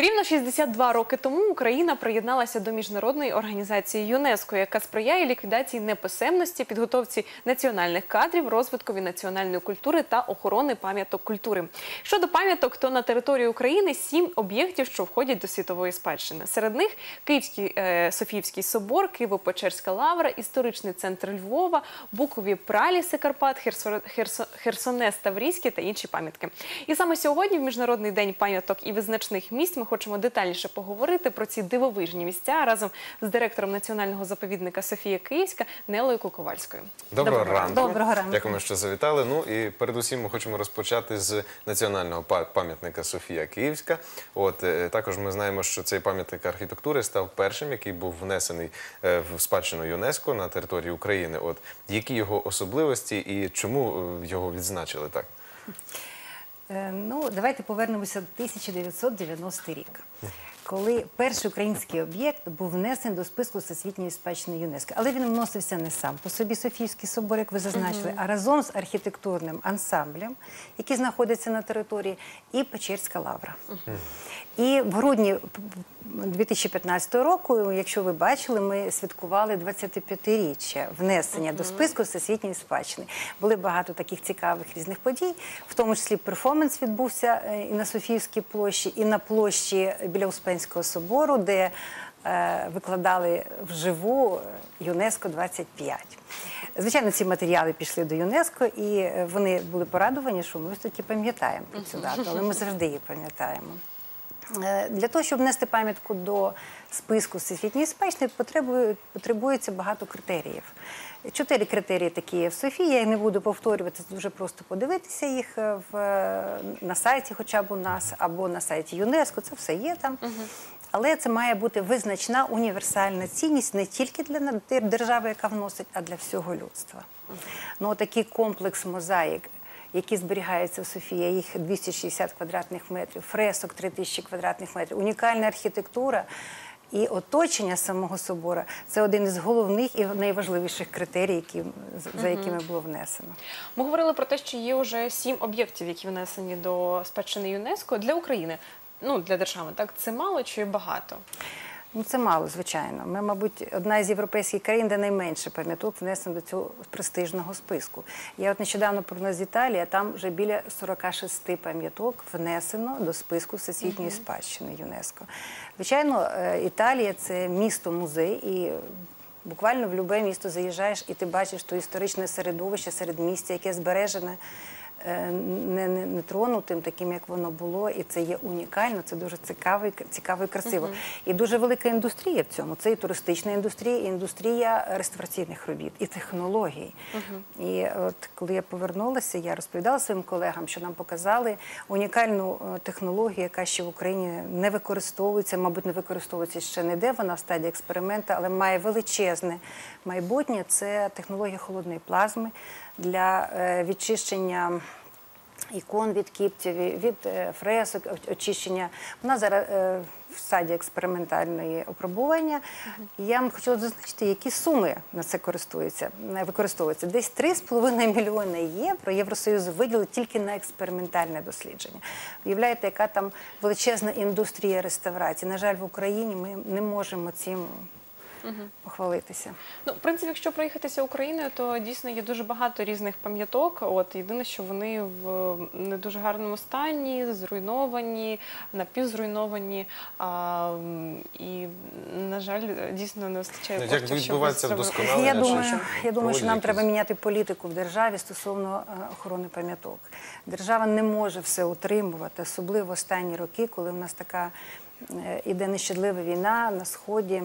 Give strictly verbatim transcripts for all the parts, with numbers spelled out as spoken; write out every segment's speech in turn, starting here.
Рівно шістдесят два роки тому Україна приєдналася до міжнародної організації ЮНЕСКО, яка сприяє ліквідації неписемності, підготовці національних кадрів, розвиткові національної культури та охорони пам'яток культури. Щодо пам'яток, то на території України сім об'єктів, що входять до світової спадщини. Серед них Київський е, Софіївський собор, Києво-Печерська лавра, історичний центр Львова, Букові праліси Карпат, Херсо, Херсо, Херсонес Таврійський та інші пам'ятки. І саме сьогодні, в Міжнародний день пам'яток і визначних місць, ми хочемо детальніше поговорити про ці дивовижні місця разом з директором Національного заповідника Софія Київська Нелею Куковальською. Доброго, Доброго ранку. Доброго ранку. Дякуємо, що завітали. Ну і передусім ми хочемо розпочати з національного пам'ятника Софія Київська. От також ми знаємо, що цей пам'ятник архітектури став першим, який був внесений в спадщину ЮНЕСКО на території України. От які його особливості і чому його відзначили так? Ну, давайте повернемося до тисяча дев'ятсот дев'яностий рік, коли перший український об'єкт був внесений до списку Всесвітньої спадщини ЮНЕСКО. Але він вносився не сам по собі Софіївський собор, як ви зазначили, uh-huh. а разом з архітектурним ансамблем, який знаходиться на території, і Печерська лавра. Uh-huh. І в грудні дві тисячі п'ятнадцятого року, якщо ви бачили, ми святкували двадцятип'ятиріччя внесення uh-huh. до списку Всесвітньої спадщини. Були багато таких цікавих різних подій, в тому числі перформанс відбувся і на Софіївській площі, і на площі біля Успенського собору, де е, викладали вживу ЮНЕСКО двадцять п'ять. Звичайно, ці матеріали пішли до ЮНЕСКО, і вони були порадовані, що ми все-таки пам'ятаємо про цю дату, але ми завжди її пам'ятаємо. Для того, щоб внести пам'ятку до списку Всесвітньої спадщини, потребується багато критеріїв. Чотири критерії такі є в Софії, я їх не буду повторювати, дуже просто подивитися їх в, на сайті хоча б у нас, або на сайті ЮНЕСКО, це все є там. Угу. Але це має бути визначна універсальна цінність не тільки для держави, яка вносить, а для всього людства. Угу. Ну, такий комплекс мозаїк, які зберігаються в Софії, їх двісті шістдесят квадратних метрів, фресок три тисячі квадратних метрів, унікальна архітектура і оточення самого собора – це один із головних і найважливіших критерій, які, за якими було внесено. Ми говорили про те, що є вже сім об'єктів, які внесені до спадщини ЮНЕСКО. Для України, ну, для держави, так, це мало чи багато? Ну, це мало, звичайно. Ми, мабуть, одна із європейських країн, де найменше пам'яток внесено до цього престижного списку. Я от нещодавно повернулася з Італії, а там вже біля сорока шести пам'яток внесено до списку Всесвітньої спадщини ЮНЕСКО. Звичайно, Італія – це місто-музей, і буквально в будь-яке місто заїжджаєш, і ти бачиш то історичне середовище, середмістя, яке збережене, Не, не, не тронутим, таким, як воно було, і це є унікально, це дуже цікаво, цікаво і красиво. Uh-huh. І дуже велика індустрія в цьому. Це і туристична індустрія, і індустрія реставраційних робіт, і технологій. Uh-huh. І от коли я повернулася, я розповідала своїм колегам, що нам показали унікальну технологію, яка ще в Україні не використовується, мабуть, не використовується ще ніде, вона в стадії експерименту, але має величезне майбутнє. Це технологія холодної плазми для відчищення ікон від кіптів, від фресок, очищення. Вона зараз в стадії експериментальної опробування. Uh-huh. Я вам хотіла зазначити, які суми на це використовуються. Десь три з половиною мільйони євро Євросоюз виділив тільки на експериментальне дослідження. Уявляєте, яка там величезна індустрія реставрації. На жаль, в Україні ми не можемо цим Угу. похвалитися. Ну, в принципі, якщо проїхатися Україною, то дійсно є дуже багато різних пам'яток. От єдине, що вони в не дуже гарному стані, зруйновані, напівзруйновані. А, і, на жаль, дійсно не вистачає ну, коштів, як відбувається вдосконалення? Я думаю, я думаю, що нам треба міняти політику в державі стосовно охорони пам'яток. Держава не може все утримувати, особливо в останні роки, коли в нас така іде нещадлива війна на Сході.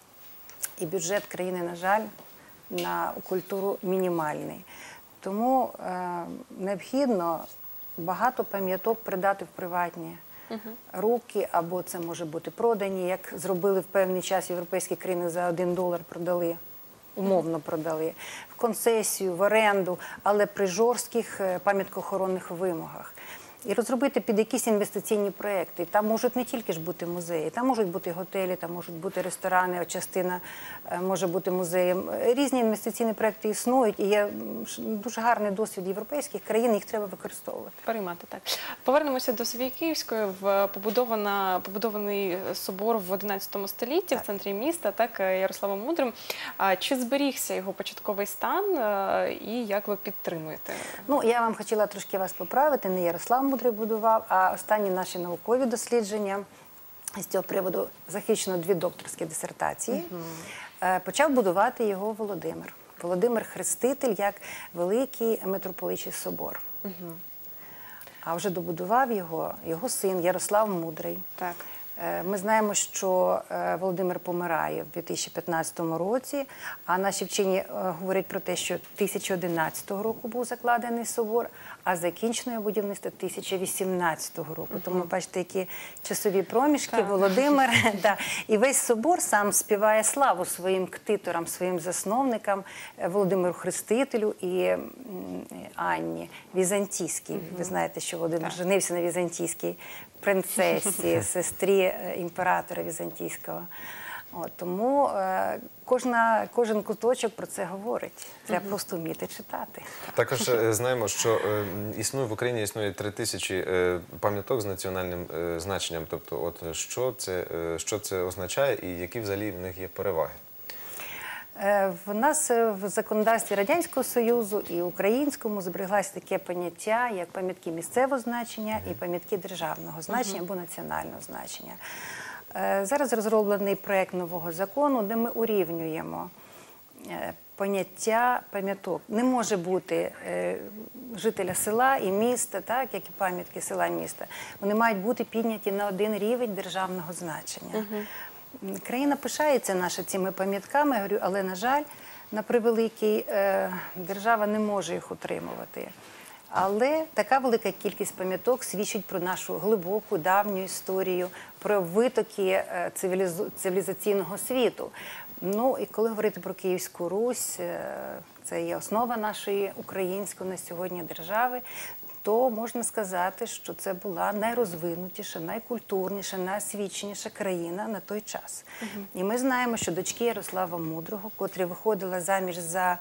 І бюджет країни, на жаль, на культуру мінімальний. Тому е, необхідно багато пам'яток передати в приватні uh-huh. руки, або це може бути продані, як зробили в певний час європейські країни за один долар продали, умовно продали, в концесію, в оренду, але при жорстких пам'яткоохоронних вимогах. і розробити під якісь інвестиційні проекти. Там можуть не тільки ж бути музеї, там можуть бути готелі, там можуть бути ресторани, частина е, може бути музеєм. Різні інвестиційні проекти існують, і є дуже гарний досвід європейських країн, їх треба використовувати. Переймати, так. Повернемося до Софії Київської. В побудована, побудований собор в одинадцятому столітті в центрі міста, так, Ярославом Мудрим. А чи зберігся його початковий стан е, і як ви підтримуєте? Ну, я вам хотіла трошки вас поправити. Не Ярослав Мудрий будував, а останні наші наукові дослідження з цього приводу захищено дві докторські дисертації. Uh-huh. Почав будувати його Володимир. Володимир Хреститель як великий митрополичий собор. Uh-huh. А вже добудував його його син Ярослав Мудрий. Так. Ми знаємо, що Володимир помирає в дві тисячі п'ятнадцятому році, а наші вчені говорять про те, що тисяча одинадцятого року був закладений собор, а закінчено будівництво тисяча вісімнадцятого року. Uh-huh. Тому, бачите, які часові проміжки. Так. Володимир, да. І весь собор сам співає славу своїм ктиторам, своїм засновникам, Володимиру Хрестителю і Анні Візантійській. Uh-huh. Ви знаєте, що Володимир так. женився на візантійській принцесі, сестрі імператора візантійського. От, тому е, кожна, кожен куточок про це говорить. Треба uh-huh. просто вміти читати. Також е, знаємо, що е, існує в Україні існує три тисячі е, пам'яток з національним е, значенням. Тобто, от що це, е, що це означає і які взагалі в них є переваги? В нас в законодавстві Радянського Союзу і українському збереглося таке поняття, як пам'ятки місцевого значення і пам'ятки державного значення або національного значення. Зараз розроблений проєкт нового закону, де ми урівнюємо поняття пам'яток. Не може бути жителя села і міста, так, як і пам'ятки села і міста. Вони мають бути підняті на один рівень державного значення. Країна пишається наша цими пам'ятками, говорю, але, на жаль, на превеликий, е, держава не може їх утримувати. Але така велика кількість пам'яток свідчить про нашу глибоку, давню історію, про витоки е, цивілізу, цивілізаційного світу. Ну, і коли говорити про Київську Русь, е, це є основа нашої української на сьогодні держави, то можна сказати, що це була найрозвинутіша, найкультурніша, найосвіченіша країна на той час. Uh-huh. І ми знаємо, що дочки Ярослава Мудрого, котрі виходила заміж за,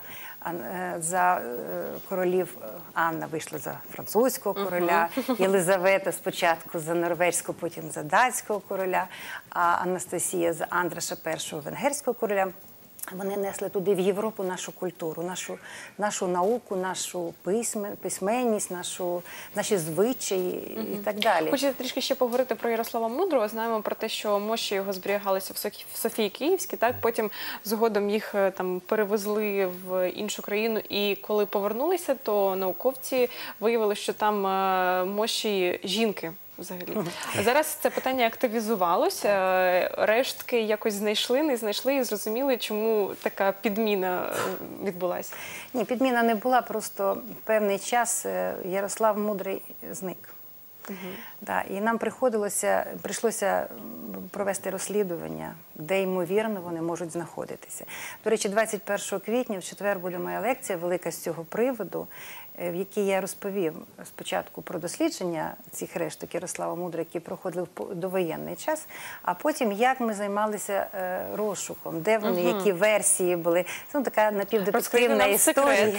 за королів, Анна вийшла за французького короля, uh-huh. Єлизавета спочатку за норвезького, потім за датського короля, а Анастасія за Андраша першого венгерського короля. Вони несли туди в Європу нашу культуру, нашу, нашу науку, нашу письмен, письменність, нашу, наші звичаї і угу. так далі. Хочете трішки ще поговорити про Ярослава Мудрого. Знаємо про те, що мощі його зберігалися в Софії Київській, так? Потім згодом їх там перевезли в іншу країну. І коли повернулися, то науковці виявили, що там мощі жінки. Взагалі. А зараз це питання активізувалося, рештки якось знайшли, не знайшли і зрозуміли, чому така підміна відбулася? Ні, підміна не була, просто певний час Ярослав Мудрий зник. Угу. Да, і нам приходилося, прийшлося провести розслідування, де, ймовірно, вони можуть знаходитися. До речі, двадцять першого квітня, в четвер, буде моя лекція велика з цього приводу, в якій я розповім спочатку про дослідження цих решток Ярослава Мудрого, які проходили в довоєнний час, а потім, як ми займалися розшуком, де вони, угу. які версії були. Це ну, така напівдетективна історія.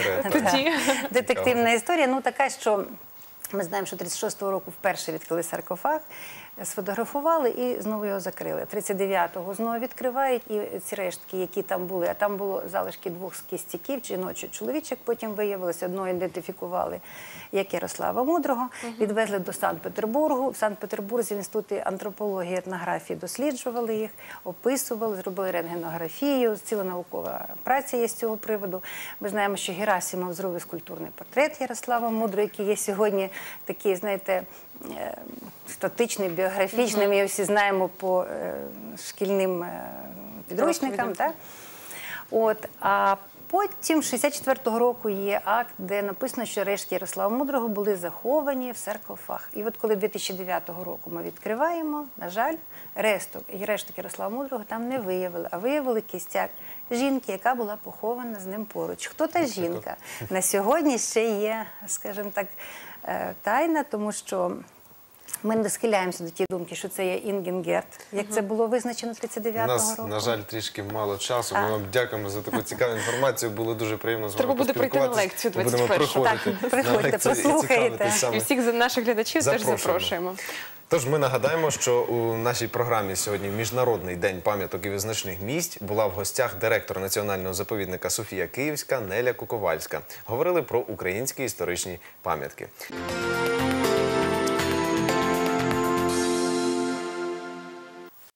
Детективна історія, ну така, що ми знаємо, що тридцять шостого року вперше відкрили саркофаг, сфотографували і знову його закрили. тридцять дев'ятого знову відкривають і ці рештки, які там були, а там було залишки двох кістяків, жіночий, чоловічок, потім виявилося, одного ідентифікували як Ярослава Мудрого, відвезли до Санкт-Петербургу. В Санкт-Петербурзі в інституті антропології і етнографії досліджували їх, описували, зробили рентгенографію, ціла наукова праця є з цього приводу. Ми знаємо, що Герасимов зробив скульптурний портрет Ярослава Мудрого, який є сьогодні такий, знаєте, статичний, біографічний, ми його всі знаємо по е, шкільним е, підручникам. Так? От, а потім, шістдесят четвертого року, є акт, де написано, що рештки Ярослава Мудрого були заховані в саркофаг. І от коли дві тисячі дев'ятого року ми відкриваємо, на жаль, решток, решток Ярослава Мудрого там не виявили, а виявили кістяк жінки, яка була похована з ним поруч. Хто та жінка? На сьогодні ще є, скажімо так, е, тайна, тому що ми не схиляємося до тієї думки, що це є Інгенгерт, як це було визначено У тридцять дев'ятого нас, року. на жаль, трішки мало часу. Ми вам дякуємо за таку цікаву інформацію. Було дуже приємно з вами Треба буде прийти на поспілкуватись. лекцію Будемо двадцять першого. приходити Так, приходьте, на лекції і послухайте. цікавитись саме. І всіх за- наших глядачів теж Запрошуємо. запрошуємо. Тож ми нагадаємо, що у нашій програмі сьогодні в Міжнародний день пам'яток і визначних місць була в гостях директор Національного заповідника Софія Київська Неля Куковальська. Говорили про українські історичні пам'ятки.